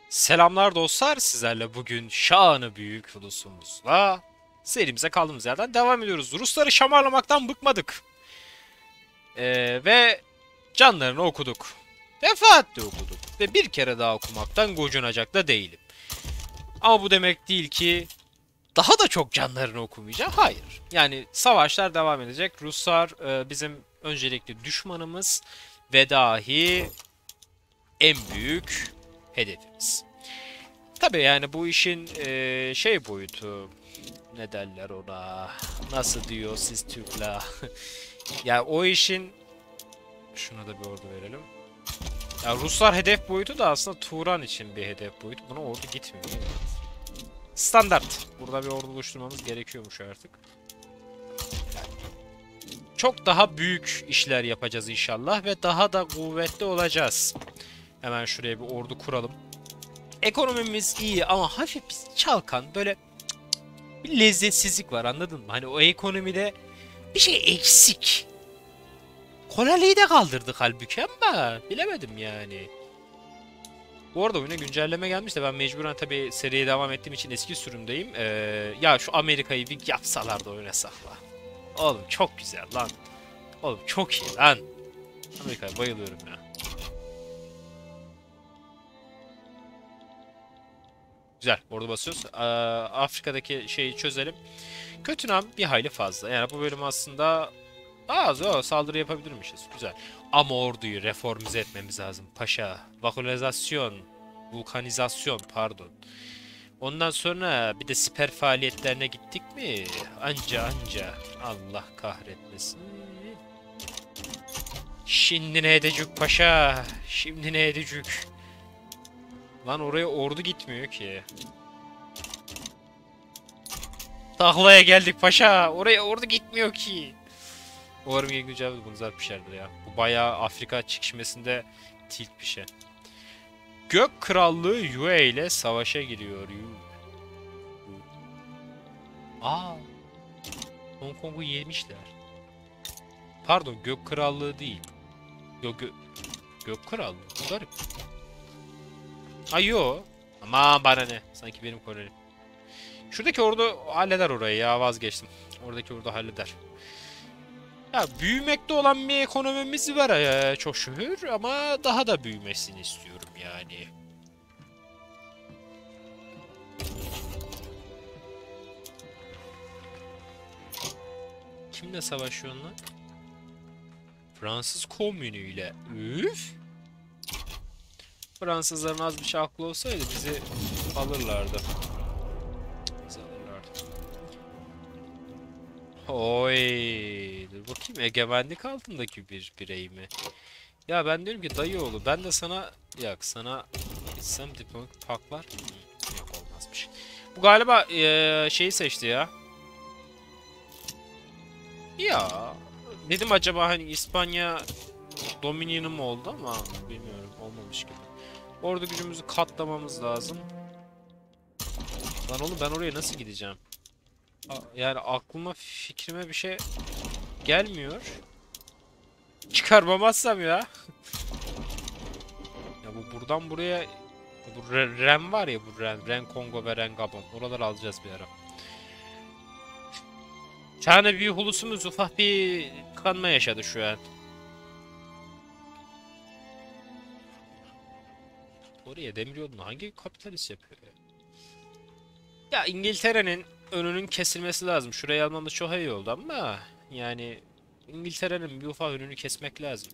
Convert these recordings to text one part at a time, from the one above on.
Selamlar dostlar, sizlerle bugün şanı büyük ulusumuzla serimize kaldığımız yerden devam ediyoruz. Rusları şamarlamaktan bıkmadık. Ve canlarını okuduk. Defaatle okuduk. Ve bir kere daha okumaktan gocunacak da değilim. Ama bu demek değil ki daha da çok canlarını okumayacağım. Hayır. Yani savaşlar devam edecek. Ruslar bizim öncelikli düşmanımız ve dahi en büyük hedefimiz. Tabii yani bu işin şey boyutu, ne derler ona, nasıl diyor siz Türkler. Yani o işin, şuna da bir ordu verelim. Ya Ruslar hedef boyutu da aslında Turan için bir hedef boyutu. Buna ordu gitmiyor. Standart. Burada bir ordu oluşturmamız gerekiyormuş artık. Çok daha büyük işler yapacağız inşallah ve daha da kuvvetli olacağız. Hemen şuraya bir ordu kuralım. Ekonomimiz iyi ama hafif bir çalkan, böyle bir lezzetsizlik var, anladın mı? Hani o ekonomide bir şey eksik. Kolaylığı da kaldırdık halbuki ama bilemedim yani. Bu arada oyuna güncelleme gelmiş de ben mecburen tabii seriye devam ettiğim için eski sürümdeyim. Ya şu Amerika'yı bir yapsalar da oynasak lan. Oğlum çok güzel lan. Oğlum çok iyi lan. Amerika'ya bayılıyorum ya. Güzel, orada basıyoruz. Afrika'daki şeyi çözelim. Kötünam bir hayli fazla. Yani bu bölüm aslında az o saldırı yapabilirmişiz. Güzel. Ama orduyu reformize etmemiz lazım. Paşa. Vulkanizasyon pardon. Ondan sonra bir de siper faaliyetlerine gittik mi? Anca. Allah kahretmesin. Şimdi ne edecek paşa? Şimdi ne edecek? Lan oraya ordu gitmiyor ki. Taklaya geldik paşa. Oraya ordu gitmiyor ki. Umarım yeni güncel bunu zaten pişerdir ya. Bu bayağı Afrika çekişmesinde tilt bir şey. Gök Krallığı Yue ile savaşa giriyor. Aa, Hong Kong'u yemişler. Pardon, Gök Krallığı değil. Yok, Gök Krallığı. Garip. Ay yo. Aman bana ne. Sanki benim kolonim. Şuradaki ordu halleder orayı ya, vazgeçtim. Oradaki ordu halleder. Ya büyümekte olan bir ekonomimiz var çok şükür ama daha da büyümesini istiyorum yani. Kimle savaşıyorsun lan? Fransız komünüyle. Üf. Fransızların az bir şey aklı olsaydı bizi alırlardı. Bizi alırlardı. Oy, dur bakayım, egemenlik altındaki bir birey mi? Ya ben diyorum ki dayıoğlu, ben de sana, yok sana gitsem diplomatik paklar. Yok, olmazmış. Bu galiba şeyi seçti ya. Ya dedim acaba hani İspanya Dominion'u mu oldu ama bilmiyorum, olmamış gibi. Ordu gücümüzü katlamamız lazım. Lan oğlum, ben oraya nasıl gideceğim? Yani aklıma, fikrime bir şey gelmiyor. Çıkarmamazsam ya. Ya bu buradan buraya, bu Ren var ya, bu Ren Kongo ve Ren Gabon. Oraları alacağız bir ara. Tane büyük ulusumuz ufak bir kanma yaşadı şu an. Oraya demiryolunu hangi kapitalist yapıyor ya? Ya İngiltere'nin önünün kesilmesi lazım. Şurayı almamız çok iyi oldu ama yani İngiltere'nin bir ufak önünü kesmek lazım.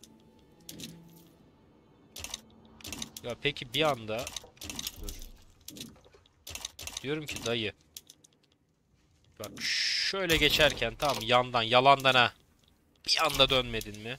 Ya peki bir anda, dur. Diyorum ki dayı, bak şöyle geçerken tamam, yandan yalandan ha, bir anda dönmedin mi?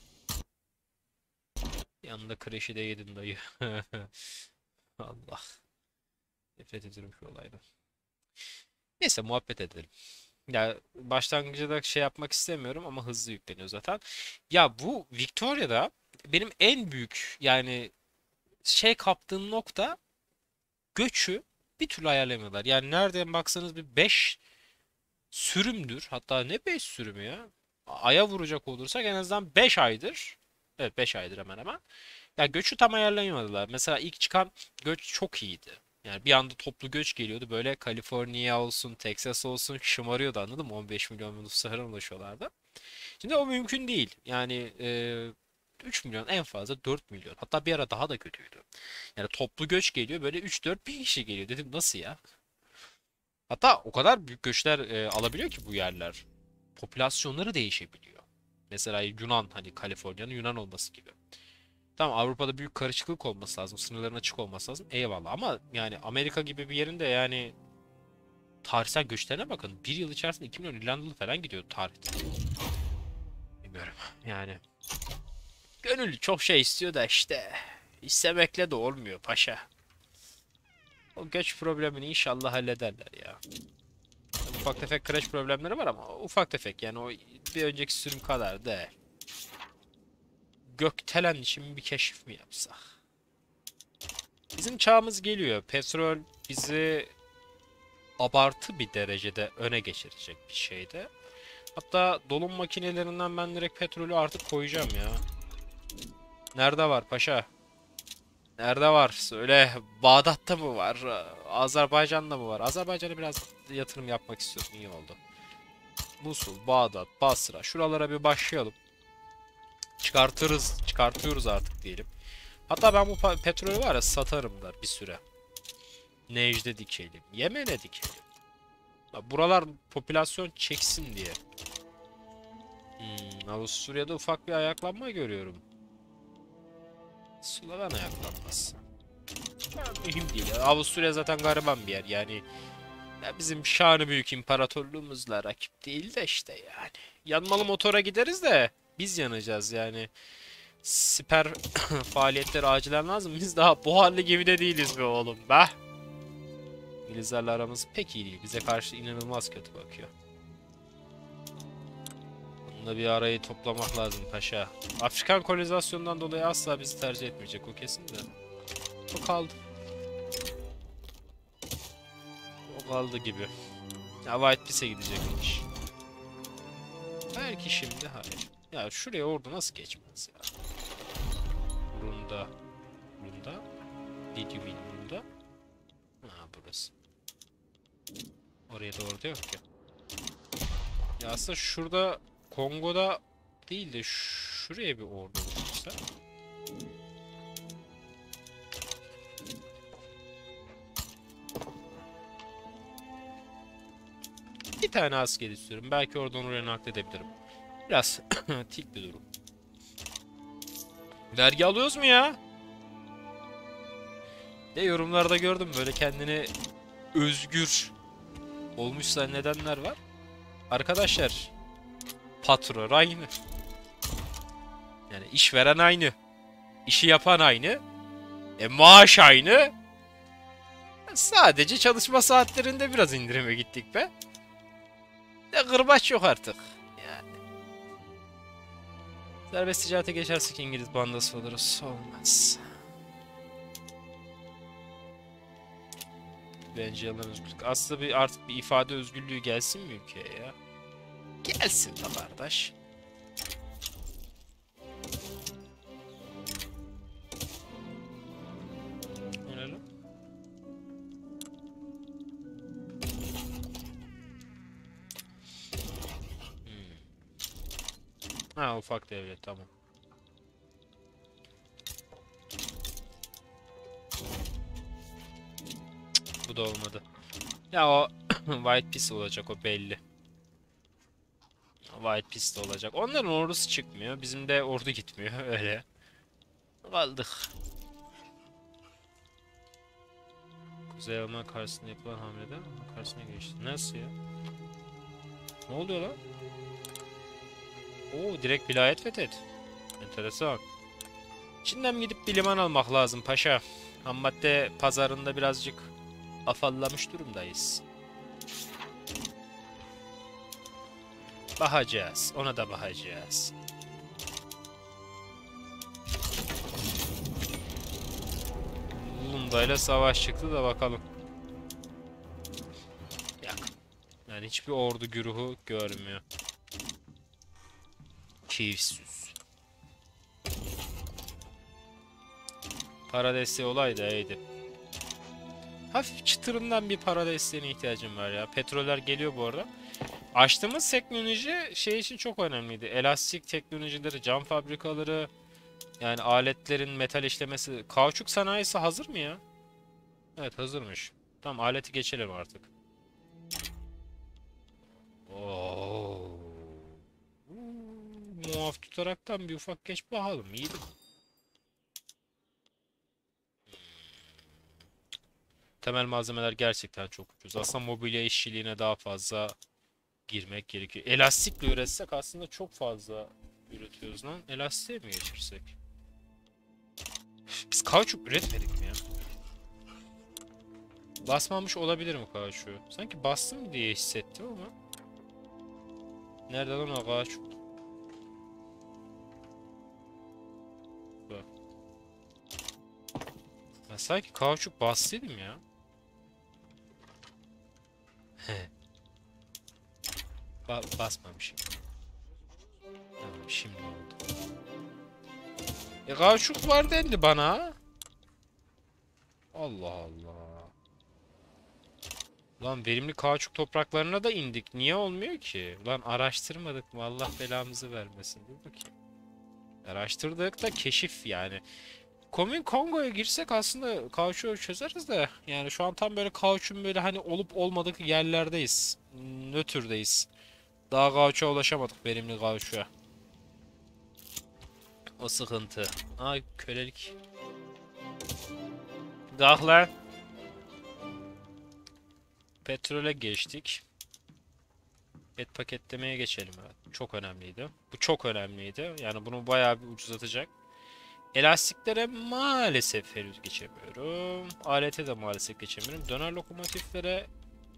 Bir anda crash'i de yedin dayı. Allah. Nefret ediyorum şu olaydan. Neyse, muhabbet edelim. Ya başlangıçta da şey yapmak istemiyorum ama hızlı yükleniyor zaten. Ya bu Victoria'da benim en büyük yani şey kaptığım nokta, göçü bir türlü ayarlamıyorlar. Yani nereden baksanız bir 5 sürümdür. Hatta ne 5 sürümü ya? Aya vuracak olursak en azından 5 aydır. Evet, 5 aydır hemen hemen. Ya göçü tam ayarlayamadılar. Mesela ilk çıkan göç çok iyiydi. Yani bir anda toplu göç geliyordu. Böyle Kaliforniya olsun, Texas olsun şımarıyordu, anladın mı? 15 milyon nüfuslara ulaşıyorlardı. Şimdi o mümkün değil. Yani 3 milyon, en fazla 4 milyon. Hatta bir ara daha da kötüydü. Yani toplu göç geliyor, böyle 3-4 bin kişi geliyor. Dedim nasıl ya? Hatta o kadar büyük göçler alabiliyor ki bu yerler. Popülasyonları değişebiliyor. Mesela Yunan, hani Kaliforniya'nın Yunan olması gibi. Tamam, Avrupa'da büyük karışıklık olması lazım. Sınırların açık olması lazım. Eyvallah, ama yani Amerika gibi bir yerinde yani tarihsel göçlerine bakın. Bir yıl içerisinde 2 milyon İrlandalı falan gidiyor tarihte. Bilmiyorum. Yani gönül çok şey istiyor da işte. İstemekle de olmuyor paşa. O göç problemini inşallah hallederler ya. Ufak tefek crash problemleri var ama ufak tefek, yani o bir önceki sürüm kadar değil. Gökdelen için bir keşif mi yapsak? Bizim çağımız geliyor. Petrol bizi abartı bir derecede öne geçirecek bir şeyde. Hatta dolum makinelerinden ben direkt petrolü artık koyacağım ya. Nerede var paşa? Nerede var? Söyle. Bağdat'ta mı var? Azerbaycan'da mı var? Azerbaycan'a biraz yatırım yapmak istiyorum. İyi oldu. Musul, Bağdat, Basra. Şuralara bir başlayalım. Çıkartırız. Çıkartıyoruz artık diyelim. Hatta ben bu petrolü var ya satarım da bir süre. Necde dikelim. Yemen'e dikelim. Buralar popülasyon çeksin diye. Avusturya'da ufak bir ayaklanma görüyorum. Sloven ayaklanması. Mühim değil. Avusturya zaten gariban bir yer. Yani ya bizim şanı büyük imparatorluğumuzla rakip değil de işte yani. Yanmalı motora gideriz de biz yanacağız yani. Siper faaliyetleri acilen lazım. Biz daha buharlı gemide değiliz be oğlum be. İngilizlerle aramız pek iyi değil. Bize karşı inanılmaz kötü bakıyor. Bunda bir arayı toplamak lazım paşa. Afrikan kolonizasyonundan dolayı asla bizi tercih etmeyecek, o kesin de. O kaldı. O kaldı gibi. Ya White Piece'e gidecekmiş. Belki şimdi, hayır. Ya şuraya ordu nasıl geçmez ya? Runda. Runda. Did you mean Runda? Ha, burası. Oraya da orada yok ya. Ya aslında şurada Kongo'da değil de şuraya bir ordu olursa. Bir tane asker istiyorum. Belki oradan oraya nakledebilirim. Biraz tik bir durum. Vergi alıyoruz mu ya? De yorumlarda gördüm böyle kendini özgür olmuş zannedenler var. Arkadaşlar, patron aynı. Yani işveren aynı. İşi yapan aynı. Maaş aynı. Sadece çalışma saatlerinde biraz indirime gittik be. De kırbaç yok artık. Yani. Serbest ticarete geçersek İngiliz bandası oluruz. Olmaz. Bence yalan özgürlük. Aslında artık bir ifade özgürlüğü gelsin mi ülkeye ya? Gelsin de kardeş. Öyle. Ha, ufak devlet, tamam. Bu da olmadı. Ya o White Piece olacak, o belli. White Piece de olacak. Onların ordusu çıkmıyor. Bizim de ordu gitmiyor öyle. Kaldık. Kuzey Alman karşısında yapılan hamleden karşısına geçti. Nasıl ya? Ne oluyor lan? Oo, direkt vilayet fethet. Enteresan. Çin'den gidip bir liman almak lazım paşa. Ham madde pazarında birazcık afallamış durumdayız. Bakacağız. Ona da bakacağız. Lunda ile savaş çıktı da bakalım. Yakın. Yani hiçbir ordu güruhu görmüyor. Keyifsiz. Para desteği olaydı iyiydi. hafif çıtırından bir para desteğine ihtiyacım var ya. Petroller geliyor bu arada. Açtığımız teknoloji şey için çok önemliydi. Elastik teknolojileri, cam fabrikaları, yani aletlerin metal işlemesi. Kauçuk sanayisi hazır mı ya? Evet, hazırmış. Tamam, aleti geçelim artık. Oo. Muaf tutaraktan bir ufak geç bakalım. İyiydi. Temel malzemeler gerçekten çok ucuz. Aslında mobilya işçiliğine daha fazla girmek gerekiyor. Elastikle üretsek aslında çok fazla üretiyoruz lan. Elastiğe mi geçirsek? Biz kauçuk üretmedik mi ya? Basmamış olabilir mi kauçuğu? Sanki bastım diye hissettim ama. Nerede lan o kauçuk? Bak. Ben sanki kauçuk bastıydım ya. Basmamışım. Tamam, şimdi oldu. Kauçuk var dendi bana. Allah Allah. Lan verimli kauçuk topraklarına da indik. Niye olmuyor ki? Lan araştırmadık mı? Allah belamızı vermesin. Dur bakayım. Araştırdık da keşif yani. Komün Kongo'ya girsek aslında kauçuğu çözeriz de. Yani şu an tam böyle kauçun böyle hani olup olmadık yerlerdeyiz. Nötrdeyiz. Daha kauçuğa ulaşamadık, verimli kauçuğa. O sıkıntı. Ay, kölelik. Gahlar. Petrole geçtik. Et paketlemeye geçelim. Evet. Çok önemliydi. Bu çok önemliydi. Yani bunu bayağı bir ucuzlatacak. Elastiklere maalesef henüz geçemiyorum. Alete de maalesef geçemiyorum. Döner lokomotiflere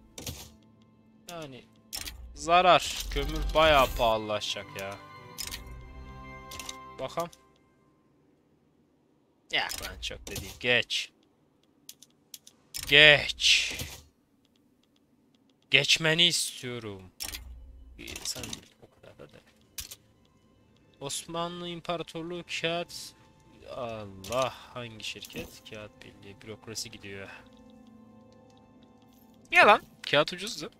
yani zarar. Kömür bayağı pahalılaşacak ya. Bakalım. Ya lan, çok da değil. Geç. Geç. Geçmeni istiyorum. Sen o kadar da değil. Osmanlı İmparatorluğu kağıt. Allah, hangi şirket? Kağıt Birliği, bürokrasi gidiyor. Yalan. Kağıt ucuzdu.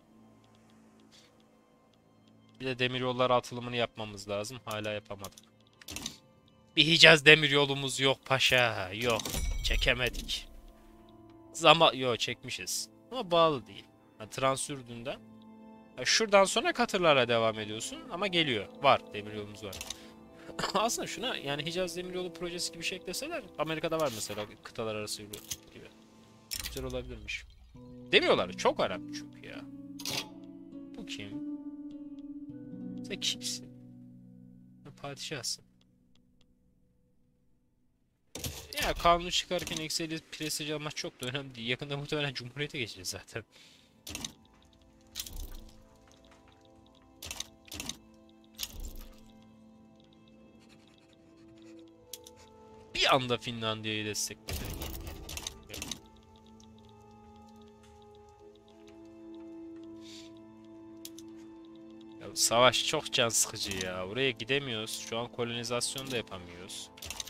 Bir de demiryolları atılımını yapmamız lazım. Hala yapamadık. Bir Hicaz demiryolumuz yok paşa. Yok. Çekemedik. Yok, çekmişiz. Ama bağlı değil. Yani Transürdün'den. Şuradan sonra katırlarla devam ediyorsun ama geliyor. Var. Demiryolumuz var. Aslında şuna yani Hicaz Demiryolu projesi gibi şey ekleseler, Amerika'da var mesela kıtalar arası yolu gibi. Güzel olabilirmiş. Demiyorlar. Çok önemli çünkü ya. Bu kim? Sen kimsin? Padişahsın. Ya kanunu çıkarken Excel'i prestij almak çok da önemli değil. Yakında muhtemelen Cumhuriyet'e geçeceğiz zaten. Bir anda Finlandiya'yı destekledik. Ya savaş çok can sıkıcı ya. Oraya gidemiyoruz. Şu an kolonizasyon da yapamıyoruz.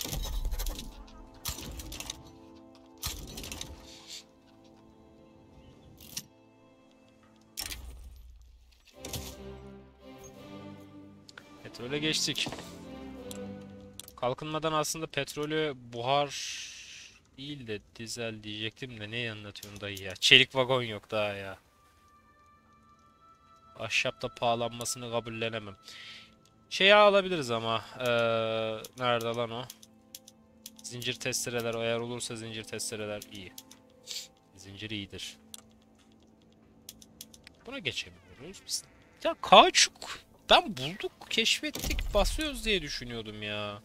Petrole geçtik. Kalkınmadan aslında petrolü buhar değil de dizel diyecektim de ne anlatıyorsun dayı ya. Çelik vagon yok daha ya. Ahşapta pahalanmasını kabullenemem. Şeyi alabiliriz ama. Nerede lan o? Zincir testereler, eğer olursa zincir testereler iyi. Zincir iyidir. Buna geçemiyoruz biz. Ya kauçuk. Ben bulduk, keşfettik, basıyoruz diye düşünüyordum ya.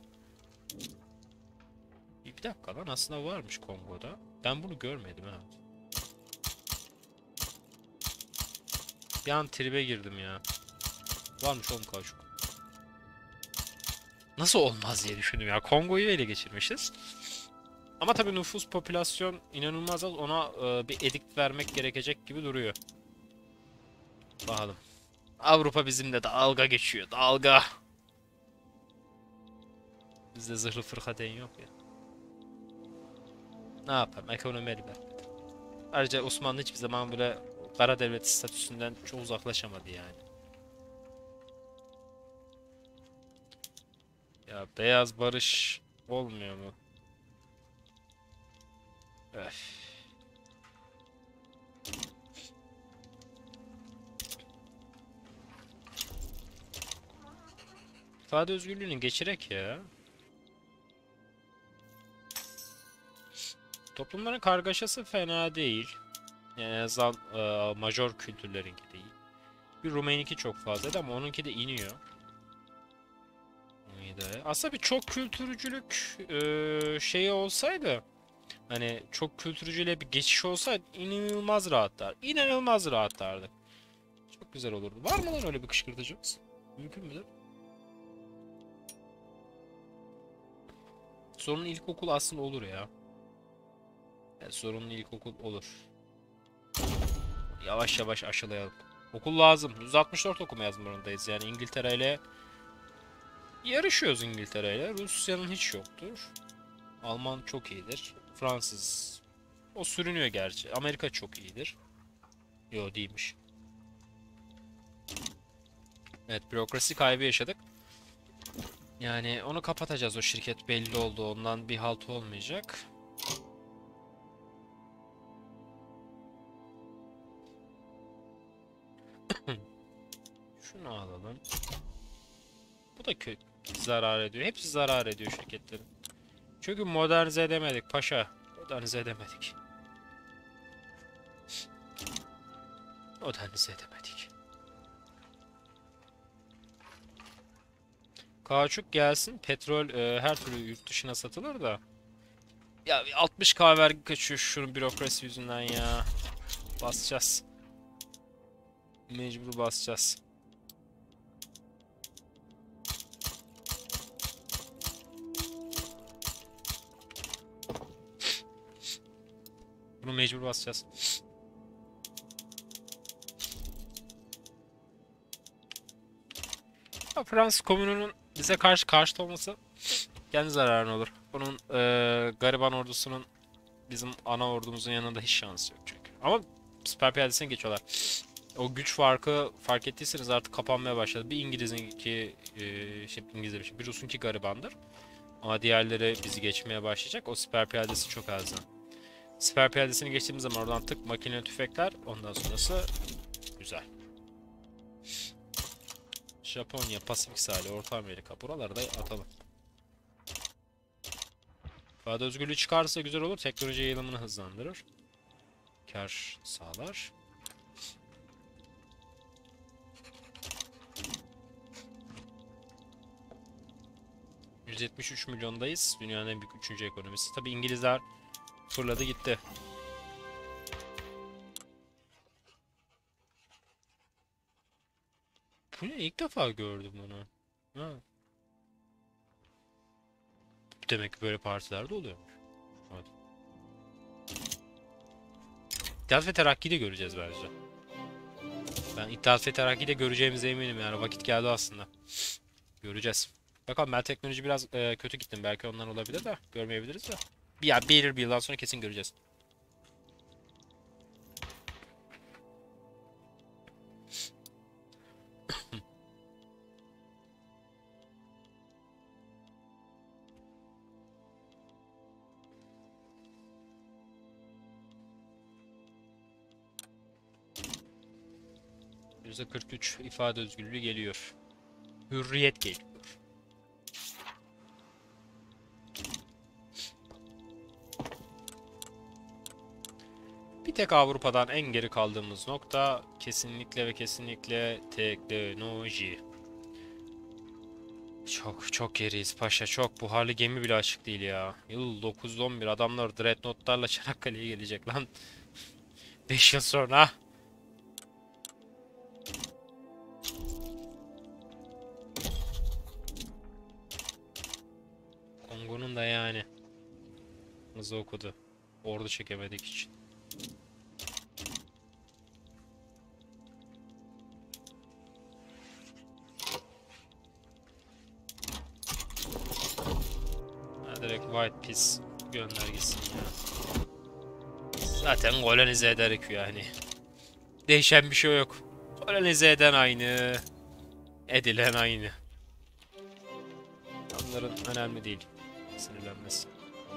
Bir dakika lan, aslında varmış Kongo'da. Ben bunu görmedim ha. Bir an tribe girdim ya. Varmış oğlum kauçuk. Nasıl olmaz diye düşündüm ya. Kongo'yu ele geçirmişiz. Ama tabii nüfus, popülasyon inanılmaz az. Ona bir edikt vermek gerekecek gibi duruyor. Bakalım. Avrupa bizimle dalga geçiyor. Dalga. Bizde zırhlı fırkateyn yok ya. Ne yapalım? Ekonomi el vermedi. Ayrıca Osmanlı hiçbir zaman böyle kara devlet statüsünden çok uzaklaşamadı yani. Ya beyaz barış olmuyor mu? Öf. İfade özgürlüğünü geçirek ya. Toplumların kargaşası fena değil. Yani en azından major kültürlerinki değil. Bir Rumeyninki çok fazla ama onunki de iniyor. Aslında bir çok kültürcülük şeyi olsaydı, hani çok kültürcüyle bir geçiş olsaydı inanılmaz rahatlar. İnanılmaz rahatlardı. Çok güzel olurdu. Var mı lan öyle bir kışkırtıcımız? Mümkün müdür? Sorunlu ilkokul aslında olur ya. Yani sorunlu ilkokul olur. Yavaş yavaş aşılayalım. Okul lazım. 164 okuma zorundayız. Yani İngiltere ile yarışıyoruz İngiltere ile. Rusya'nın hiç yoktur. Alman çok iyidir. Fransız o sürünüyor gerçi. Amerika çok iyidir. Yo değilmiş. Evet, bürokrasi kaybı yaşadık. Yani onu kapatacağız, o şirket belli oldu. Ondan bir halt olmayacak. Şunu alalım. Bu da zarar ediyor. Hepsi zarar ediyor şirketlerin. Çünkü modernize edemedik paşa. Modernize edemedik. Modernize edemedik. Kauçuk gelsin. Petrol her türlü yurt dışına satılır da. Ya 60K vergi kaçıyor şunun bürokrasi yüzünden ya. Basacağız. Mecbur basacağız. Bunu mecbur basacağız. Ya Fransız komününün bize karşı olması kendi zararına olur. Bunun gariban ordusunun bizim ana ordumuzun yanında hiç şansı yok çünkü. Ama süper piyadesine geçiyorlar. O güç farkı fark ettiyseniz artık kapanmaya başladı. Bir İngiliz'inki İngiliz demişim. Bir Rus'unki garibandır. Ama diğerleri bizi geçmeye başlayacak. O siper piyadesi çok azdan. Siper piyadesini geçtiğimiz zaman oradan tık makine tüfekler. Ondan sonrası güzel. Japonya, Pasifik sahili, Orta Amerika. Buraları da atalım. İfade özgürlüğü çıkarsa güzel olur. Teknoloji yayılımını hızlandırır. Kar sağlar. ...173 milyondayız. Dünyanın en büyük 3. ekonomisi. Tabi İngilizler fırladı gitti. Bu ne? İlk defa gördüm bunu. Ha. Demek ki böyle partilerde oluyormuş. Hadi. İttihat ve Terakki'yi de göreceğiz bence. Ben İttihat ve Terakki'yi de göreceğimize eminim yani. Vakit geldi aslında. Göreceğiz. Bakalım, ben teknoloji biraz kötü gittim. Belki ondan olabilir de görmeyebiliriz de. Bir yıldan sonra kesin göreceğiz. %43 ifade özgürlüğü geliyor. Hürriyet geliyor. Bir tek Avrupa'dan en geri kaldığımız nokta kesinlikle ve kesinlikle teknoloji. Çok geriyiz paşa, çok. Buharlı gemi bile açık değil ya. Yıl 911, adamlar dreadnoughtlarla Çanakkale'ye gelecek lan. 5 yıl sonra. Kongo'nun da yani hızı okudu. Ordu çekemedik hiç. Ha, direkt White Peace gönder gitsin ya. Zaten kolonize ederek yani. Değişen bir şey yok. Kolonize eden aynı. Edilen aynı. Onların önemli değil. Sinirlenmesi.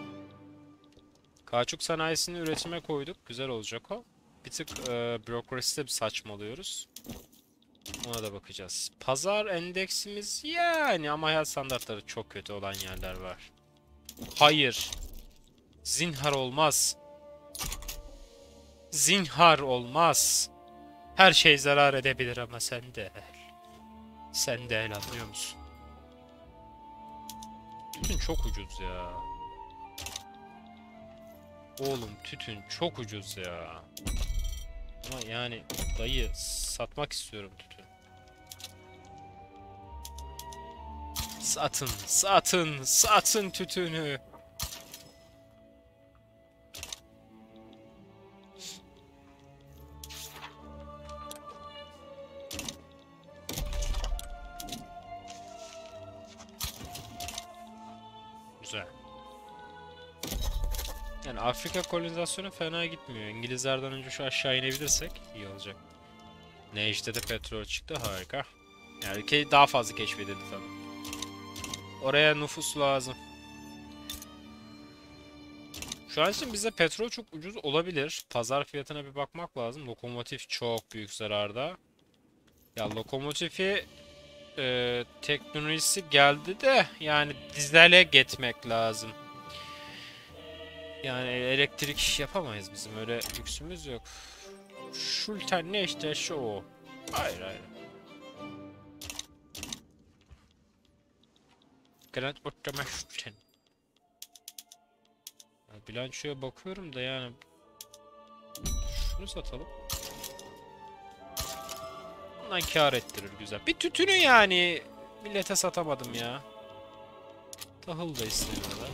Kauçuk sanayisini üretime koyduk. Güzel olacak o. Bir tık bürokraside bir saçmalıyoruz. Ona da bakacağız. Pazar endeksimiz yani ama hayat standartları çok kötü olan yerler var. Hayır. Zinhar olmaz. Zinhar olmaz. Her şey zarar edebilir ama sen de el. Sen de el, anlıyor musun? Tütün çok ucuz ya. Oğlum tütün çok ucuz ya. Ama yani dayı satmak istiyorum tütün. Satın, satın, satın tütünü. Güzel. Yani Afrika kolonizasyonu fena gitmiyor. İngilizlerden önce şu aşağı inebilirsek iyi olacak. Ne işte de petrol çıktı, harika. Yani daha fazla keşfedildi tabii. Oraya nüfus lazım. Şu an için bize petrol çok ucuz olabilir. Pazar fiyatına bir bakmak lazım. Lokomotif çok büyük zararda. Ya lokomotifi teknolojisi geldi de yani dizele geçmek lazım. Yani elektrik yapamayız, bizim öyle lüksümüz yok. Şulten ne işte şu o. Hayır hayır. Grand Ottama Şulten. Bilançoya bakıyorum da yani. Şunu satalım. Bundan kâr ettirir güzel. Bir tütünü yani millete satamadım ya. Tahıl da istemiyorlar.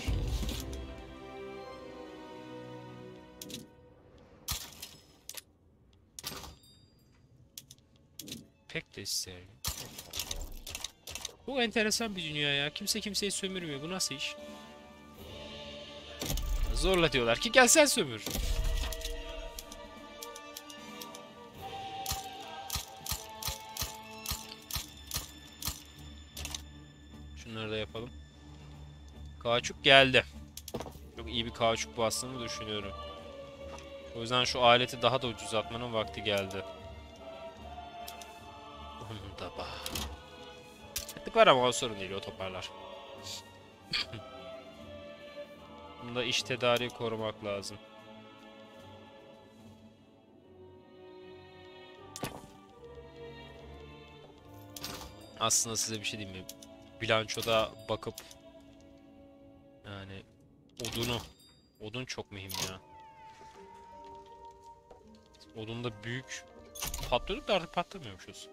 Pek de isterim. Bu enteresan bir dünya ya. Kimse kimseyi sömürmüyor. Bu nasıl iş? Zorla diyorlar ki gel sen sömür. Şunları da yapalım. Kauçuk geldi. Çok iyi bir kauçuk bastığımı düşünüyorum. O yüzden şu aleti daha da ucuzlatmanın vakti geldi. Onu da bak. Tık var ama o sorun değil, o toparlar. Bunda iş tedariği korumak lazım. Aslında size bir şey diyeyim mi? Bilançoda bakıp yani odun çok mühim ya. Odunda büyük patlıyorduk da artık patlamıyormuşuz.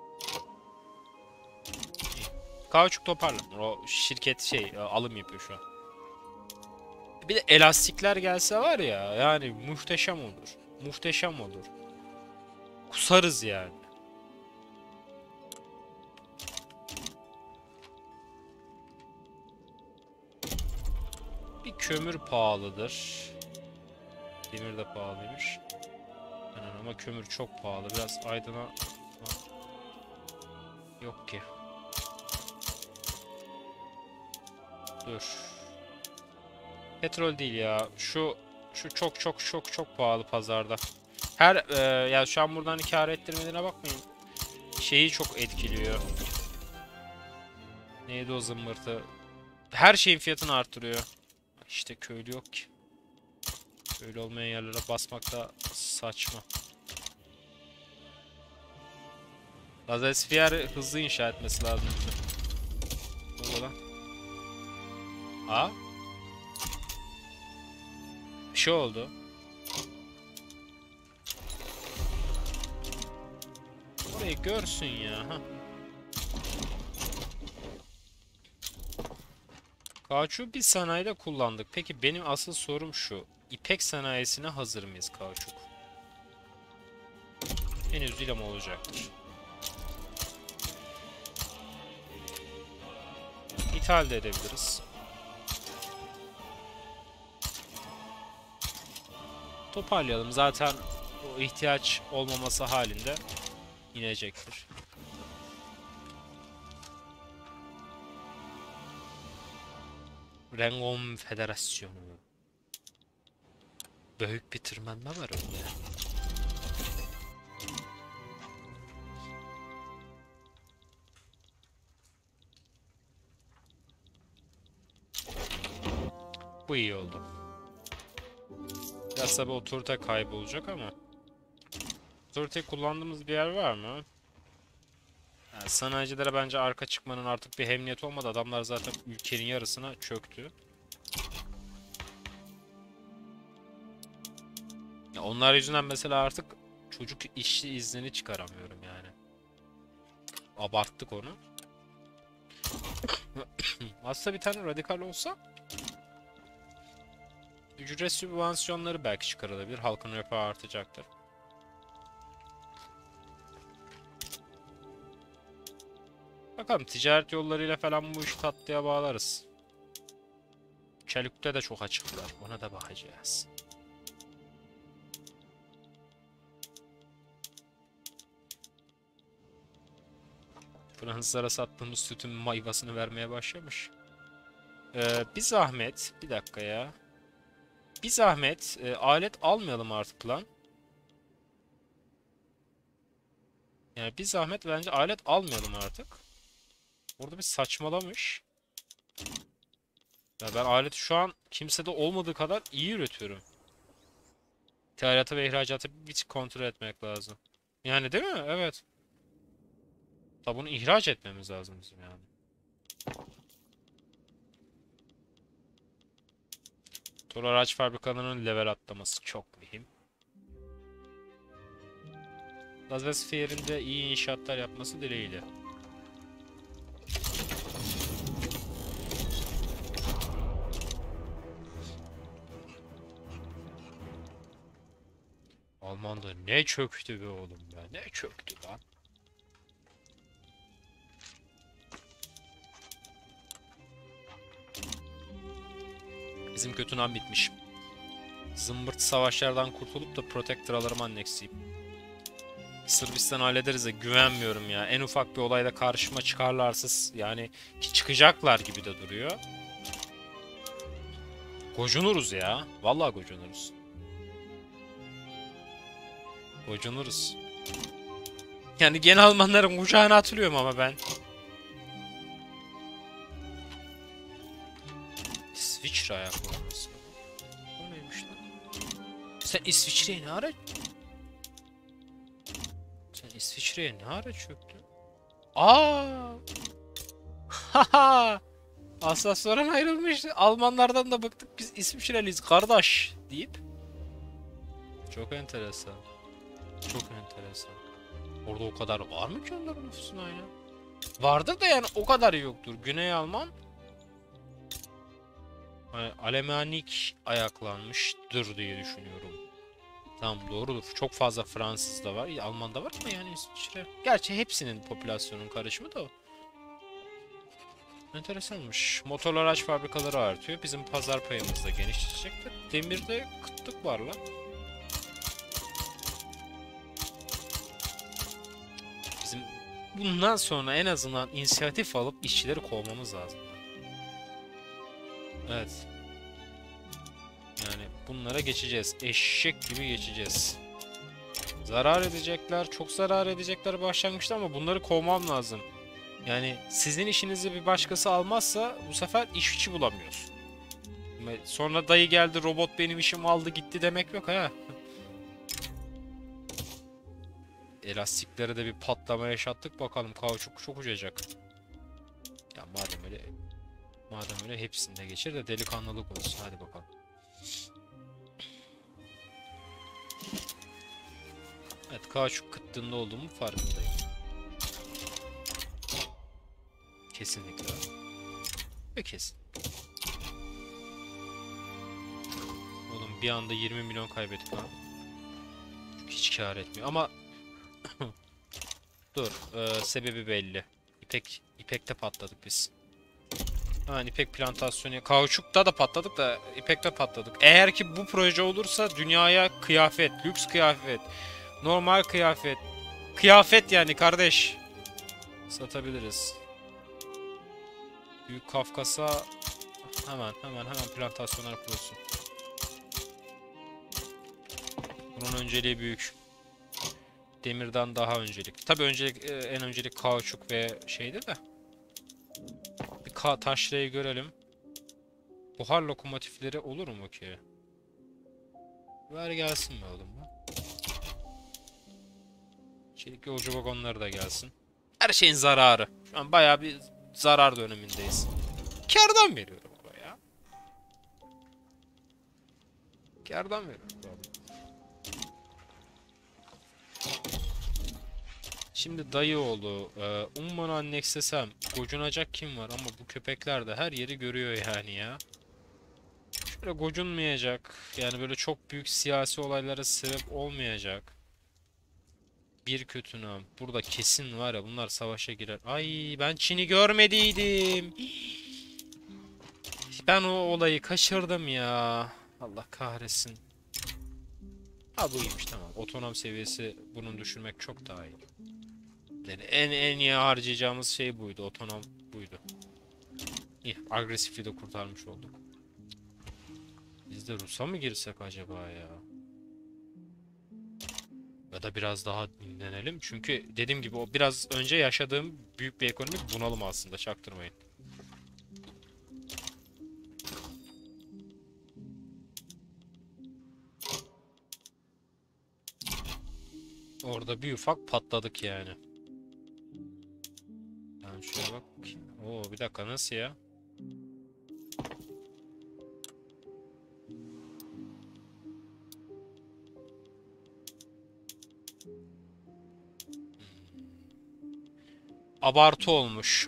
Kauçuk toparlanır. O şirket alım yapıyor şu an. Bir de elastikler gelse var ya yani muhteşem olur. Muhteşem olur. Kusarız yani. Bir kömür pahalıdır. Demir de pahalıymış. Yani ama kömür çok pahalı. Biraz aydına... Yok ki. Dur. Petrol değil ya. Şu çok pahalı pazarda. Yani şu an buradan kâr ettirmediğine bakmayın. Şeyi çok etkiliyor. Neydi o zımbırtı? Her şeyin fiyatını artırıyor. İşte köylü yok ki. Köylü olmayan yerlere basmak da saçma. Lazersphere hızlı inşa etmesi lazım bize. Ne oluyor lan? Aa? Bir şey oldu. Orayı görsün ya. Ha. Kauçuğu bir sanayide kullandık. Peki benim asıl sorum şu. İpek sanayisine hazır mıyız kauçuk? Henüz değil ama olacaktır. İthal de edebiliriz. Toparlayalım. Zaten o ihtiyaç olmaması halinde inecektir. Rengon Federasyonu. Büyük bir tırmanma var orada. Bu iyi oldu. Biraz tabi otorite kaybolacak ama. Otoriteyi kullandığımız bir yer var mı? Yani sanayicilere bence arka çıkmanın artık bir emniyeti olmadı. Adamlar zaten ülkenin yarısına çöktü. Ya onlar yüzünden mesela artık çocuk işçi iznini çıkaramıyorum yani. Abarttık onu. Aslında bir tane radikal olsa ücret sübvansiyonları belki çıkarılabilir. Halkın refahı artacaktır. Bakalım ticaret yollarıyla falan bu işi tatlıya bağlarız. Çelik'te de çok açıklar. Ona da bakacağız. Fransızlara sattığımız sütün mayvasını vermeye başlamış. Bir zahmet. Bir dakika ya. Bir zahmet. Alet almayalım artık lan. Yani bir zahmet bence alet almayalım artık. Orada bir saçmalamış. Ya ben aleti şu an kimsede olmadığı kadar iyi üretiyorum. İthalatı ve ihracatı bir tık kontrol etmek lazım. Yani değil mi? Evet. Tabi bunu ihraç etmemiz lazım bizim yani. Tur araç fabrikalarının level atlaması çok mühim. Lazvesfiyer'in de iyi inşaatlar yapması dileğiyle. Alman'da ne çöktü be oğlum be. Ne çöktü lan. Bizim kötü nam bitmiş. Zımbırt savaşlardan kurtulup da Protector'larımı annexleyip Sırbistan hallederiz de güvenmiyorum ya. En ufak bir olayda karşıma çıkarlarsa yani ki çıkacaklar gibi de duruyor. Gocunuruz ya. Vallahi gocunuruz. Gocunuruz. Yani gene Almanların kucağına atılıyorum ama ben. İsviçre ayaklanması. O neymiş lan? Sen İsviçre'ye ne ara... Sen İsviçre'ye ne ara çöktün? Aa! Haha! Alsaslardan ayrılmıştı. Almanlardan da bıktık biz İsviçreliyiz kardeş deyip. Çok enteresan. Çok enteresan. Orada o kadar var mı ki onların nüfusuna ya? Vardır da yani o kadar yoktur. Güney Alman hani Alemanik ayaklanmıştır diye düşünüyorum. Tamam doğrudur. Çok fazla Fransız da var. Alman da var ama yani İsviçre. Gerçi hepsinin popülasyonun karışımı da o. Enteresanmış. Motorlu araç fabrikaları artıyor. Bizim pazar payımız da genişleyecektir. Demirde kıtlık var lan. Bizim bundan sonra en azından inisiyatif alıp işçileri kovmamız lazım. Evet. Yani bunlara geçeceğiz. Eşek gibi geçeceğiz. Zarar edecekler, çok zarar edecekler başlangıçta ama bunları kovmam lazım. Yani sizin işinizi bir başkası almazsa bu sefer işçi bulamıyorsun. Sonra dayı geldi robot benim işimi aldı gitti demek yok ha. Elastiklere de bir patlama yaşattık bakalım kauçuk çok uçacak. Ya madem öyle hepsinde geçir de delikanlılık olsun hadi bakalım. Evet kauçuk kıtlığında olduğumu farkındayım. Kesinlikle. Ve kesin. Oğlum bir anda 20 milyon kaybettik lan. Hiç kâr etmiyor ama dur sebebi belli. İpek'te patladık biz. Hemen ipek plantasyonu. Kauçukta da patladık da ipekte patladık. Eğer ki bu proje olursa dünyaya kıyafet, lüks kıyafet, normal kıyafet, kıyafet yani kardeş satabiliriz. Büyük Kafkas'a hemen plantasyonlar kurulsun. Bunun önceliği büyük. Demirden daha öncelik. Tabii en öncelik kauçuk ve şeydi de. Bir taşrayı görelim. Buhar lokomotifleri olur mu ki? Ver gelsin mi oğlum bu? Çelik yolcu vagonları da gelsin. Her şeyin zararı. Şu an bayağı bir zarar dönemindeyiz. Kârdan veriyorum buraya. Kârdan veriyorum. Şimdi dayıoğlu, Umman'ı annekslesem gocunacak kim var ama bu köpekler de her yeri görüyor yani ya. Şöyle gocunmayacak, yani böyle çok büyük siyasi olaylara sebep olmayacak. Bir kötünüm. Burada kesin var ya, bunlar savaşa girer. Ay, ben Çin'i görmediydim. Ben o olayı kaçırdım ya. Allah kahretsin. Ha, buymuş, tamam. Otonom seviyesi bunun düşürmek çok daha iyi. Yani en iyi harcayacağımız şey buydu. Otonom buydu. İyi. Agresifliği de kurtarmış olduk. Biz de Rus'a mı girsek acaba ya? Ya da biraz daha dinlenelim. Çünkü dediğim gibi o biraz önce yaşadığım büyük bir ekonomik bunalım aslında. Çaktırmayın. Orada bir ufak patladık yani. Ben şuraya bak. Oo, bir dakika, nasıl ya? Abartı olmuş.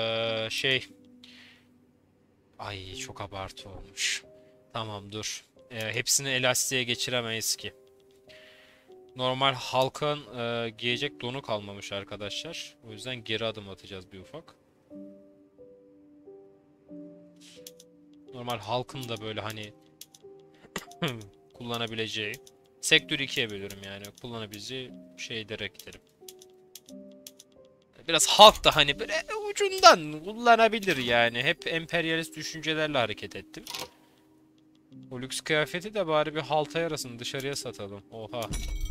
Ay, çok abartı olmuş. Tamam, dur. Hepsini elastiğe geçiremeyiz ki. Normal halkın giyecek donu kalmamış arkadaşlar. O yüzden geri adım atacağız bir ufak. Normal halkın da böyle hani kullanabileceği. Sektör 2'ye bölüyorum yani. Kullanabileceği şeylere gidelim. Biraz halk da hani böyle ucundan kullanabilir yani. Hep emperyalist düşüncelerle hareket ettim. O lüks kıyafeti de bari bir halta yarasın, dışarıya satalım. Oha.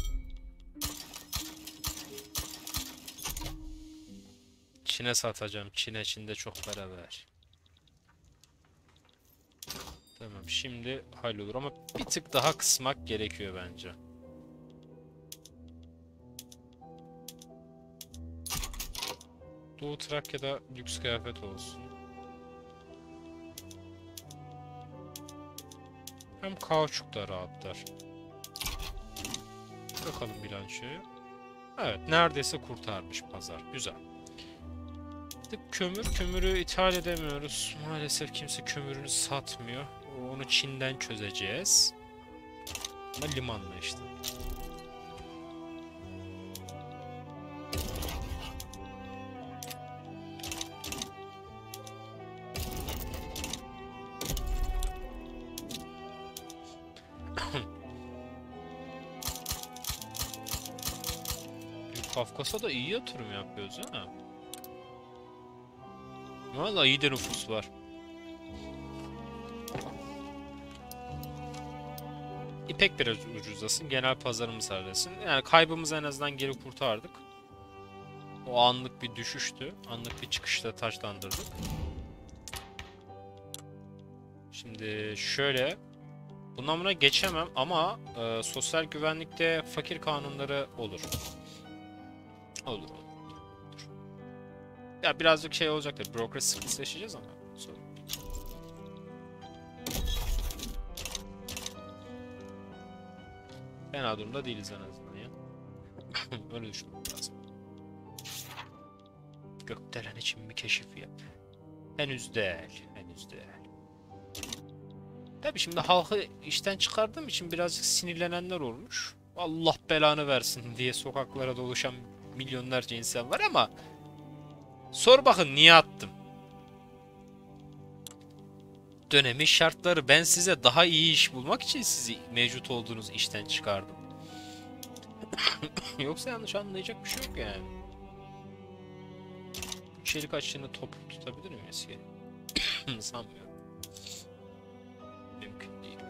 Çin'e satacağım. Çin'de çok para ver. Tamam, şimdi hallolur ama bir tık daha kısmak gerekiyor bence. Doğu Trakya'da lüks kıyafet olsun. Hem kauçuk da rahatlar. Bakalım bilançoya. Evet, neredeyse kurtarmış pazar. Güzel. Kömürü ithal edemiyoruz. Maalesef kimse kömürünü satmıyor. Onu Çin'den çözeceğiz. Ama limanla işte. Kafkas'a da iyi yatırım yapıyoruz ha. Vallahi iyi de nüfus var. İpek biraz ucuzlasın, genel pazarımız halletsin. Yani kaybımızı en azından geri kurtardık. O anlık bir düşüştü. Anlık bir çıkışla taçlandırdık. Şimdi şöyle. Bundan buna geçemem ama sosyal güvenlikte fakir kanunları olur. Olur. Ya birazcık şey olacaktır. Bürokrasi sıkıntısı yaşayacağız ama. Fena durumda değiliz en azından ya. Öyle düşünmek lazım. Gökdelen için bir keşif yap. Henüz değil. Henüz değil. Tabi şimdi halkı işten çıkardığım için birazcık sinirlenenler olmuş. Allah belanı versin diye sokaklara doluşan milyonlarca insan var ama sor bakın niye attım? Dönemin şartları. Ben size daha iyi iş bulmak için sizi mevcut olduğunuz işten çıkardım. Yoksa yanlış anlayacak bir şey yok yani. Çelik açlığını top tutabilir miyim eski? Sanmıyorum. Mümkün değil.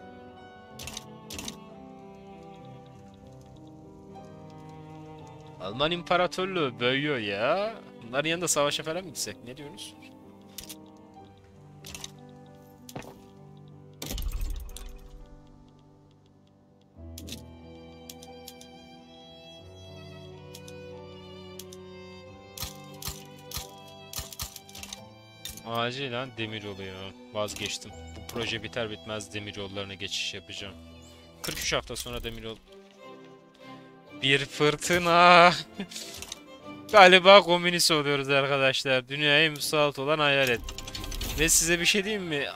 Alman İmparatorluğu büyüyor ya. Bunların yanında savaşa falan mı gitsek? Ne diyorsunuz? Acilen demir yolu ya. Vazgeçtim. Bu proje biter bitmez demir yollarına geçiş yapacağım. 43 hafta sonra demir yol. Bir fırtına. Galiba komünist oluyoruz arkadaşlar. Dünyaya musallat olan hayalet. Ve size bir şey diyeyim mi?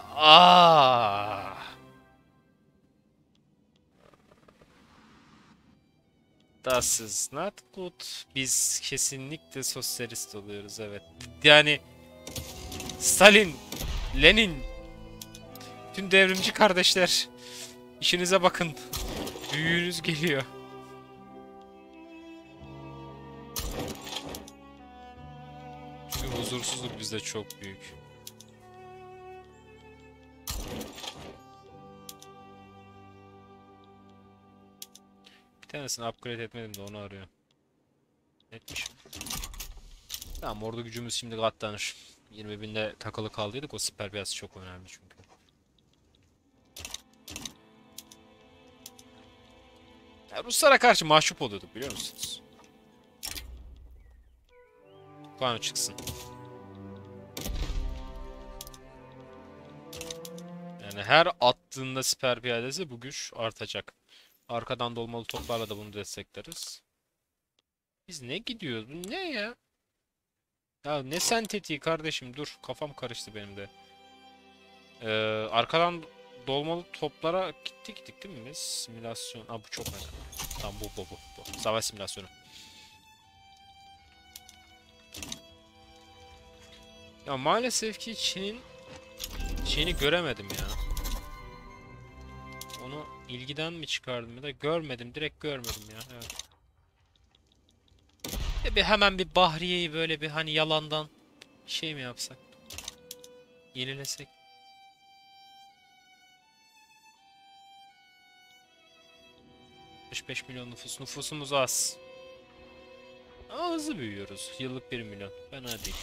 Das is not good. Biz kesinlikle sosyalist oluyoruz, evet. Yani Stalin, Lenin, tüm devrimci kardeşler, işinize bakın. Büyüğünüz geliyor. Çünkü huzursuzluk bizde çok büyük. Bir tanesini upgrade etmedim de onu arıyor. Etmişim. Tamam, ordu gücümüz şimdi katlanır. 20.000'de takılı kaldıydık, o siper piyası çok önemli çünkü. Ya Ruslara karşı mahcup oluyorduk, biliyor musunuz? Pano çıksın. Yani her attığında siper piyadesi bu güç artacak. Arkadan dolmalı toplarla da bunu destekleriz. Biz ne gidiyoruz? Bu ne ya? Ya ne sentetiği kardeşim, dur kafam karıştı benim de. Arkadan dolmalı toplara gittik değil mi biz? Simülasyon. Aa, bu çok önemli. Tamam, bu. Savaş simülasyonu. Ya maalesef ki Çin'i göremedim ya. Onu ilgiden mi çıkardım ya da görmedim. Direkt görmedim ya. Evet. Hemen bir Bahriye'yi böyle bir hani yalandan bir şey mi yapsak? Yenilesek. 65 milyon nüfusumuz az. Ama hızlı büyüyoruz. Yıllık 1 milyon. Fena değil.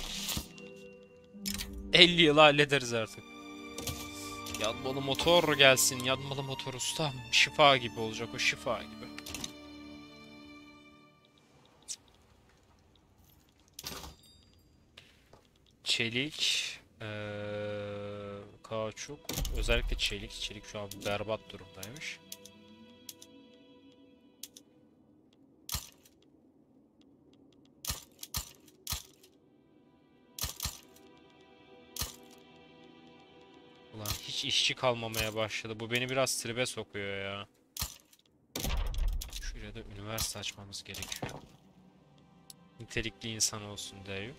50 yıl hallederiz artık. Yanmalı motor gelsin. Yanmalı motor ustam. Şifa gibi olacak o, şifa gibi. Çelik. Kauçuk. Özellikle çelik. Çelik şu an berbat durumdaymış. Ulan hiç işçi kalmamaya başladı. Bu beni biraz tribe sokuyor ya. Şuraya da üniversite açmamız gerekiyor. Nitelikli insan olsun diye.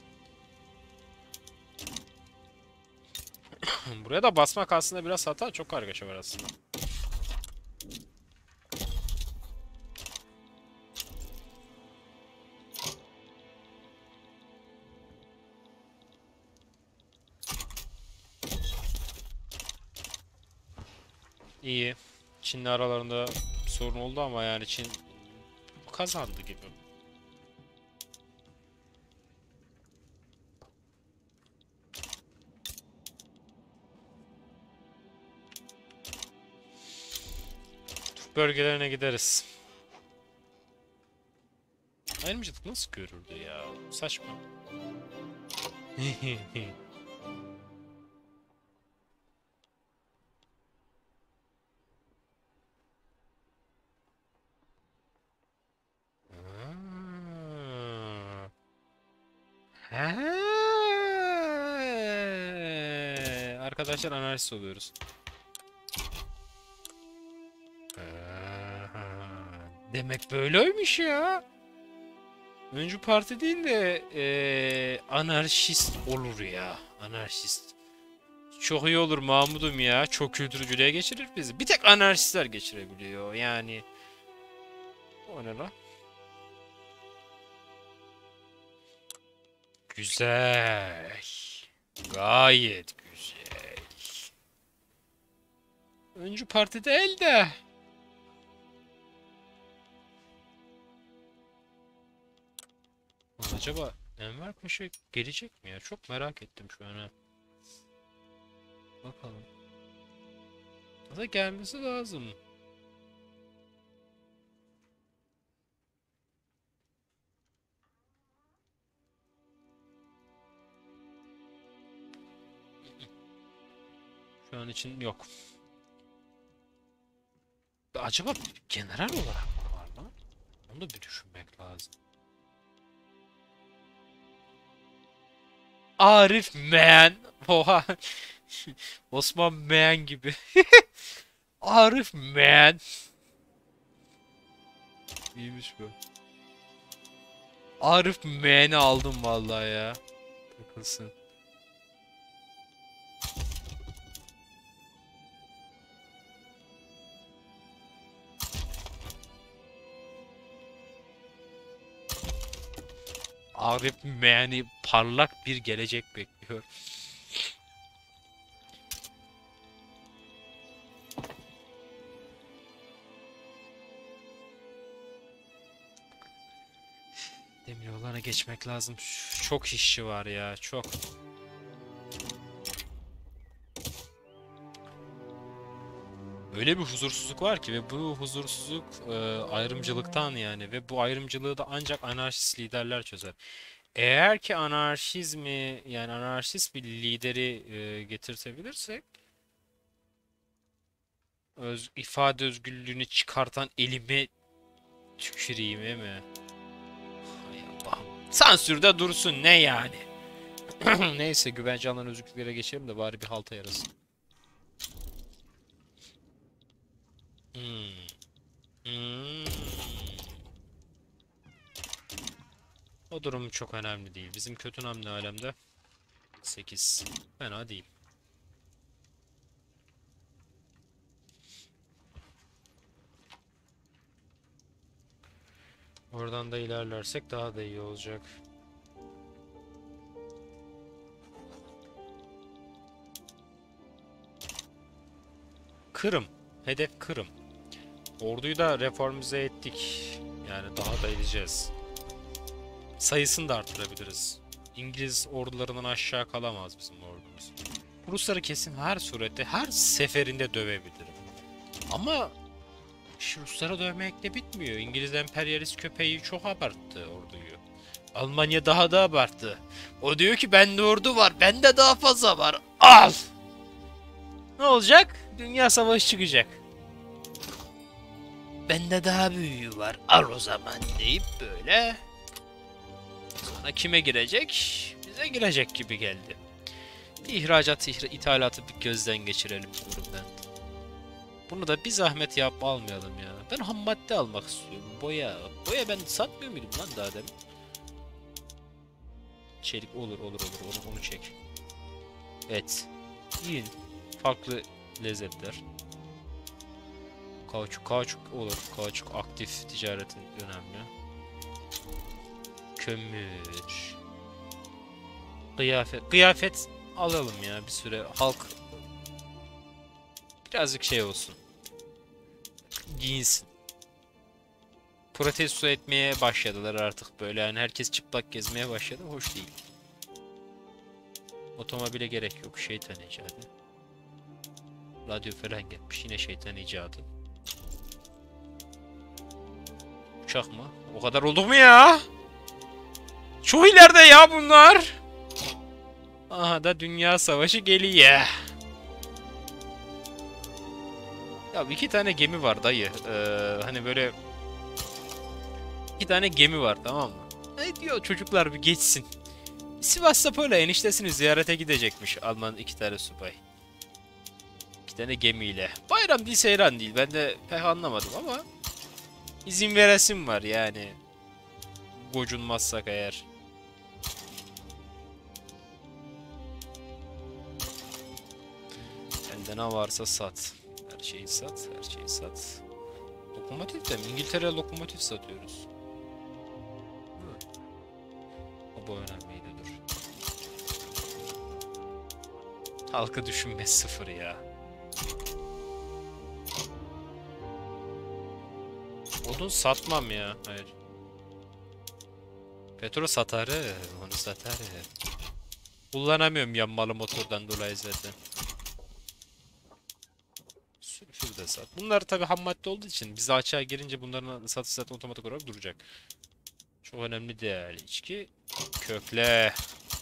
Buraya da basmak aslında biraz hata. Çok kargaşa var aslında. İyi. Çin'le aralarında sorun oldu ama yani Çin kazandı gibi. Türk bölgelerine gideriz. Ayrımcılık nasıl görürdü ya? Saçma. He. Arkadaşlar analiz oluyoruz. Demek böyleymiş ya. Öncü parti değil de anarşist olur ya. Anarşist. Çok iyi olur Mahmud'um ya. Çok kültürcülüğe geçirir bizi. Bir tek anarşistler geçirebiliyor yani. O ne lan? Güzel. Gayet güzel. Öncü parti değil de. Acaba Enver Paşa gelecek mi ya? Çok merak ettim şu an ha. Bakalım. Da gelmesi lazım. Şu an için yok. Acaba general olarak mı var lan? Onu da bir düşünmek lazım. Arif Man. Oha. Osman Man gibi. Arif Man. İyiymiş bu. Arif Man'i aldım vallahi ya. Takılsın. Arif Man'i parlak bir gelecek bekliyor. Demiryollarına geçmek lazım. Çok işçi var ya, çok. Öyle bir huzursuzluk var ki ve bu huzursuzluk ayrımcılıktan yani ve bu ayrımcılığı da ancak anarşist liderler çözer. Eğer ki anarşizmi yani anarşist bir lideri getirtebilirsek ifade özgürlüğünü çıkartan elime tüküreyim değil mi? Hay Allah'ım. Sansürde dursun ne yani? Neyse güvence alan özgürlüklere geçelim de bari bir halta yarasın. Hmm. Hmm. O durum çok önemli değil. Bizim kötü nam ne alemde? 8. Fena değil. Oradan da ilerlersek daha da iyi olacak. Kırım. Hedef Kırım. Orduyu da reformize ettik. Yani daha da edeceğiz. Sayısını da arttırabiliriz. İngiliz ordularından aşağı kalamaz bizim ordumuz. Rusları kesin her surette, her seferinde dövebilirim. Ama Ruslara dövmekle bitmiyor. İngiliz emperyalist köpeği çok abarttı orduyu. Almanya daha da abarttı. O diyor ki bende ordu var, bende daha fazla var. Al! Ne olacak? Dünya savaşı çıkacak. Bende daha büyüğü var. Al o zaman deyip böyle. Sonra kime girecek? Bize girecek gibi geldi. Bir ihracat, ithalatı bir gözden geçirelim diyorum ben. Bunu da bir zahmet yap almayalım ya. Ben ham madde almak istiyorum. Boya. Boya ben satmıyor muydum lan daha demin? Çelik olur. Onu çek. Et. Yiyin. Farklı lezzetler. Kauçuk olur. Kauçuk aktif ticaretin önemli. Kömür. Kıyafet alalım ya bir süre. Halk birazcık şey olsun. Giyinsin. Protesto etmeye başladılar artık böyle. Yani herkes çıplak gezmeye başladı. Hoş değil. Otomobile gerek yok. Şeytan icadı. Radyo falan gelmiş. Yine şeytan icadı. Uçak mı? O kadar oldu mu ya? Çok ileride ya bunlar. Aha da dünya savaşı geliyor. Ya iki tane gemi var dayı. Hani böyle iki tane gemi var tamam mı? Ne diyor çocuklar bir geçsin. Sivas'ta böyle eniştesini ziyarete gidecekmiş Alman iki tane subay. İki tane gemiyle. Bayram değil seyran değil. Ben de pek anlamadım ama izin veresim var yani. Gocunmazsak eğer. Elinde ne varsa sat. Her şeyi sat, her şeyi sat. Lokomotif de mi? İngiltere lokomotif satıyoruz. Bu önemliydi, dur. Halkı düşünme sıfır ya. Odun satmam ya. Hayır. Petrol satarım. Onu satarım. Kullanamıyorum yanmalı motordan dolayı zaten. Sülfür de sat. Bunlar tabi ham madde olduğu için biz açığa girince bunların satış zaten otomatik olarak duracak. Çok önemli değil. İçki. Kökle.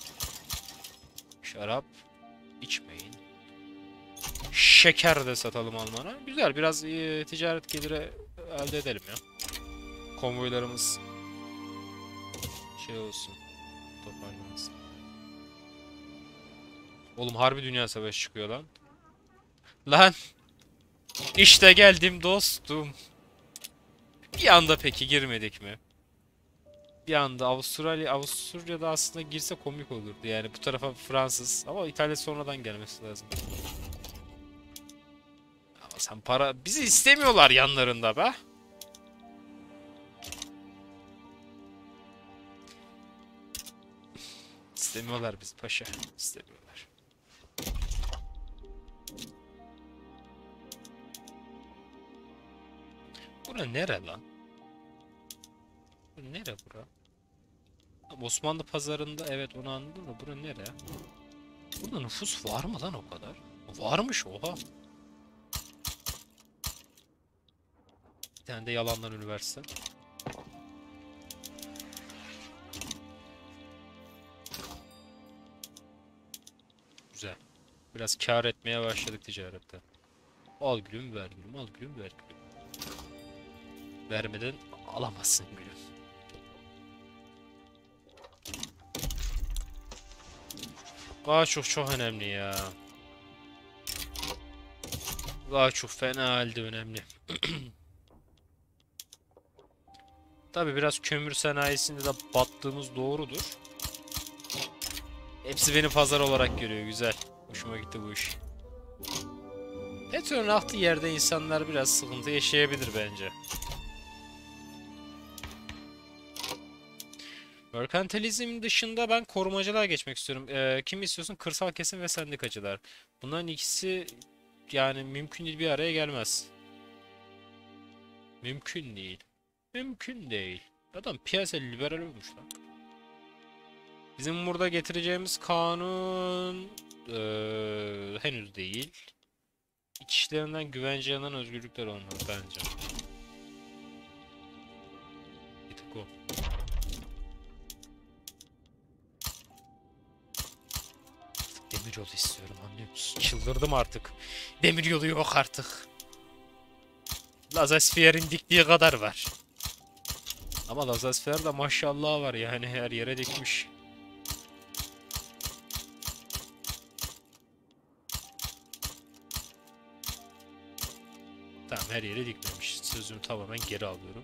Şarap. İçmeyin. Şeker de satalım Alman'a. Güzel, biraz ticaret geliri elde edelim ya. Konvoylarımız şey olsun. Toparlansın. Oğlum harbi dünya savaşı çıkıyor lan. Lan. İşte geldim dostum. Bir anda peki girmedik mi? Bir anda Avusturya'da aslında girse komik olurdu. Yani bu tarafa Fransız ama İtalya sonradan gelmesi lazım. Ama sen para... Bizi istemiyorlar yanlarında be. İstemiyorlar biz paşa. İstemiyorlar. Bura nere lan? Bu nere bura? Osmanlı pazarında, evet onu anladım da bura nere? Burada nüfus var mı lan o kadar? Varmış, oha. Bir tane de yalandan üniversite. Güzel. Biraz kâr etmeye başladık ticarette. Al gülüm ver gülüm, al gülüm ver gülüm. Vermeden alamazsın gülüm. Aa, çok önemli ya. Aa, çok fena halde önemli. Tabi biraz kömür sanayisinde de battığımız doğrudur. Hepsi beni pazar olarak görüyor, güzel. Hoşuma gitti bu iş. Petrolün aktığı yerde insanlar biraz sıkıntı yaşayabilir bence. Merkantilizm dışında ben korumacılığa geçmek istiyorum. Kim istiyorsun? Kırsal kesim ve sendikacılar. Bunların ikisi yani mümkün değil, bir araya gelmez. Mümkün değil. Mümkün değil. Adam piyasa liberal olmuş lan. Bizim burada getireceğimiz kanun henüz değil. İç işlerinden güvence alınan özgürlükler olmalı bence. Bir tık o. Demir yolu istiyorum, anlıyor musun? Çıldırdım artık. Demir yolu yok artık. Lazasfiyer'in diktiği kadar var. Ama Lazasfiyer'de maşallah var yani, her yere dikmiş. Tamam, her yere dikmemiş. Sözümü tamamen geri alıyorum.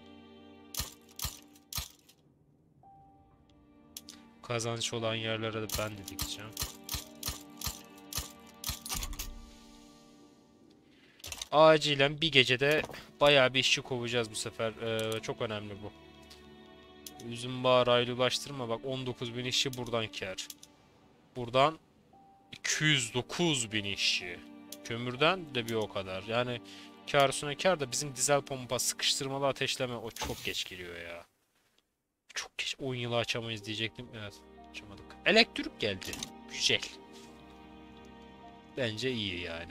Kazanç olan yerlere de ben de dikeceğim. Acilen bir gecede bayağı bir işçi kovacağız bu sefer. Çok önemli bu. Üzüm bağı raylılaştırma, bak 19.000 işçi buradan kar. Buradan 209.000 işçi. Kömürden de bir o kadar. Yani kar üstüne kar da bizim dizel pompa, sıkıştırmalı ateşleme o çok geç geliyor ya. Çok geç. 10 yılı açamayız diyecektim. Evet, açamadık. Elektrik geldi. Güzel. Bence iyi yani.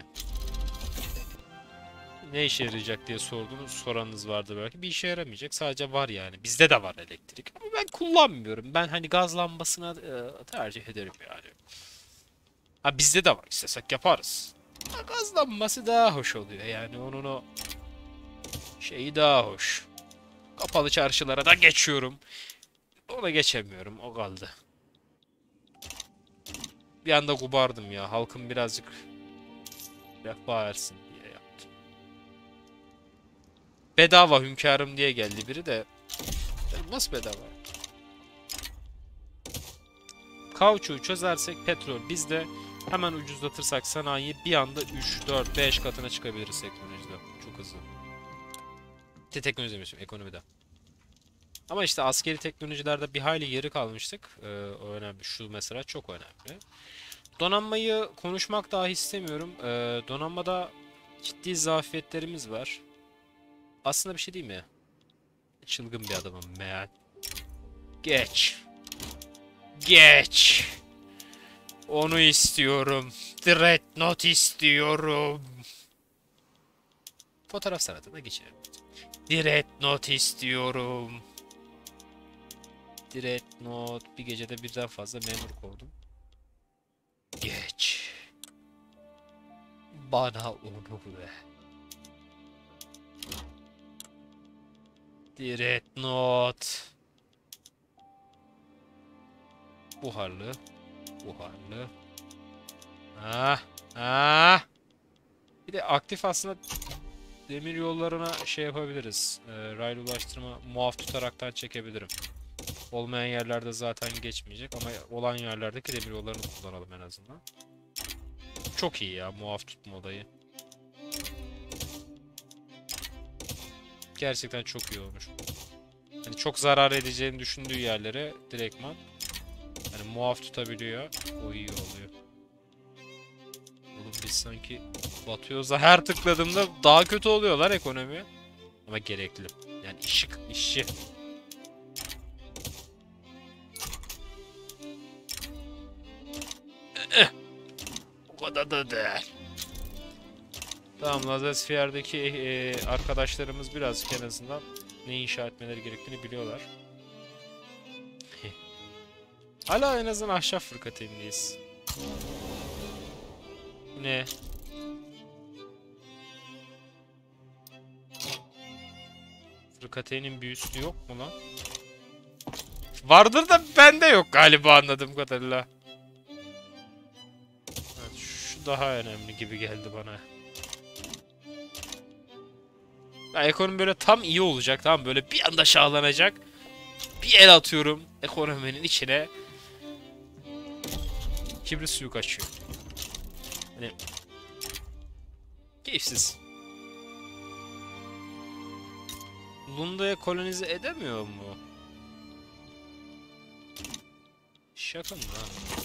Ne işe yarayacak diye soranınız vardı belki. Bir işe yaramayacak. Sadece var yani. Bizde de var elektrik. Ama ben kullanmıyorum. Ben hani gaz lambasına tercih ederim yani. Ha, bizde de var. İstesek yaparız. Ha, gaz lambası daha hoş oluyor yani. Onun o şeyi daha hoş. Kapalı çarşılara da geçiyorum. Ona geçemiyorum. O kaldı. Bir anda kubardım ya. Halkım birazcık refah ersin diye yaptım. Bedava hünkârım diye geldi biri de. Nasıl bedava? Kauçuğu çözersek petrol bizde. Hemen ucuzlatırsak sanayi bir anda 3, 4, 5 katına çıkabiliriz teknolojide. Çok hızlı. Teknoloji demişim, ekonomide. Ama işte askeri teknolojilerde bir hayli geri kalmıştık. O önemli. Şu mesela çok önemli. Donanmayı konuşmak dahi istemiyorum. Donanmada ciddi zafiyetlerimiz var. Aslında bir şey değil mi? Çılgın bir adamım meğer. Geç. Geç. Onu istiyorum. Dreadnought istiyorum. Fotoğraf sanatına geçelim. Dreadnought istiyorum. Dreadnought. Bir gecede birden fazla memur kovdum. Geç. Bana onu ver. Dreadnought. Buharlı. Buharlı. Ah. Ah. Bir de aktif aslında demir yollarına şey yapabiliriz. Raylı ulaştırma muaf tutaraktan çekebilirim. Olmayan yerlerde zaten geçmeyecek ama olan yerlerdeki demir yollarını kullanalım en azından. Çok iyi ya muaf tutma olayı. Gerçekten çok iyi olmuş. Yani çok zarar edeceğini düşündüğü yerlere direktman yani muaf tutabiliyor. O iyi oluyor. Oğlum biz sanki batıyoruz da her tıkladığımda daha kötü oluyorlar ekonomi. Ama gerekli. Yani işi. O kadar da değil. Tamam, Lazasfiyer'deki arkadaşlarımız birazcık en azından ne inşa etmeleri gerektiğini biliyorlar. Hala en azından ahşap fırkateyndeyiz. Ne? Fırkateynin büyüsü yok mu lan? Vardır da bende yok galiba anladığım kadarıyla. Evet, şu daha önemli gibi geldi bana. Ya, ekonomi böyle tam iyi olacak, tamam, böyle bir anda şahlanacak. Bir el atıyorum ekonominin içine. Kibrit suyu kaçıyor. Hani keyifsiz. Lunda'ya kolonize edemiyor mu? Şaka mı lan?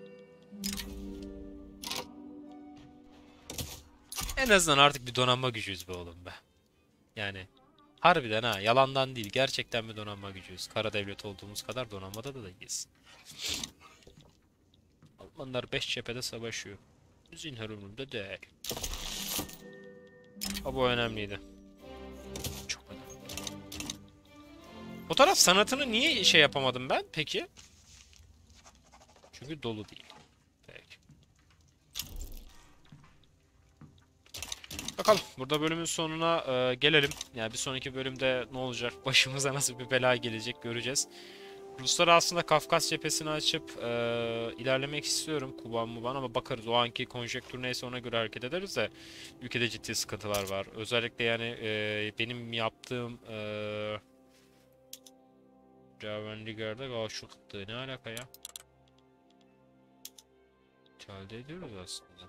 En azından artık bir donanma gücüyüz be oğlum be. Yani harbiden ha, yalandan değil, gerçekten bir donanma gücüyüz. Kara devlet olduğumuz kadar donanmada da iyiyiz. Almanlar 5 cephede savaşıyor. Zinhar umurumda değil. Ha, bu önemliydi. Çok önemli. Fotoğraf sanatını niye şey yapamadım ben peki? Çünkü dolu değil. Peki. Bakalım, burada bölümün sonuna gelelim. Yani bir sonraki bölümde ne olacak? Başımıza nasıl bir bela gelecek göreceğiz. Ruslar aslında Kafkas cephesini açıp ilerlemek istiyorum Kuban Muban, ama bakarız, o anki konjektür neyse ona göre hareket ederiz de ülkede ciddi sıkıntılar var. Özellikle yani benim yaptığım Ravenligar'da aşıktı. Ne alaka ya? İthal ediyoruz aslında.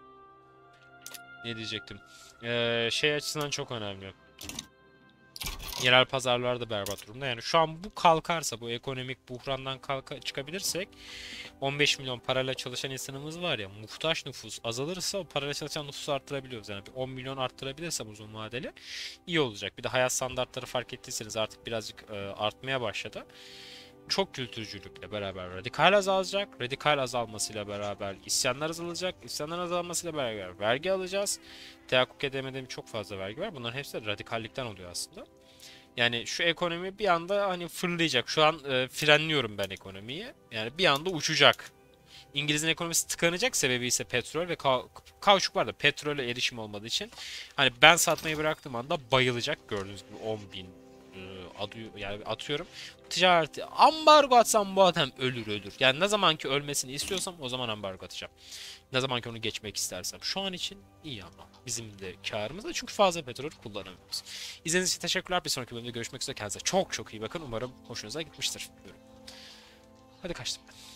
Ne diyecektim? Şey açısından çok önemli. Yerel pazarlar da berbat durumda. Yani şu an bu kalkarsa, bu ekonomik buhrandan çıkabilirsek, 15 milyon parayla çalışan insanımız var ya, muhtaç nüfus azalırsa o parayla çalışan nüfusu arttırabiliyoruz. Yani bir 10 milyon arttırabilirsem uzun vadeli iyi olacak. Bir de hayat standartları fark ettiyseniz artık birazcık artmaya başladı. Çok kültürcülükle beraber radikal azalacak. Radikal azalmasıyla beraber isyanlar azalacak. İsyanlar azalmasıyla beraber vergi alacağız. Tehakkuk edemediğim çok fazla vergi var. Bunların hepsi de radikallikten oluyor aslında. Yani şu ekonomi bir anda hani fırlayacak. Şu an frenliyorum ben ekonomiyi. Yani bir anda uçacak. İngiliz'in ekonomisi tıkanacak, sebebi ise petrol ve kauçuk var da petrole erişim olmadığı için hani ben satmayı bıraktığım anda bayılacak, gördüğünüz gibi 10.000 yani atıyorum. Ticareti ambargo atsam bu adam ölür. Yani ne zaman ki ölmesini istiyorsam o zaman ambargo atacağım. Ne zaman ki onu geçmek istersem. Şu an için iyi ama bizim de karımız da, çünkü fazla petrol kullanamıyoruz. İzlediğiniz için teşekkürler. Bir sonraki bölümde görüşmek üzere. Kendinize çok çok iyi bakın. Umarım hoşunuza gitmiştir. Hadi kaçtım ben.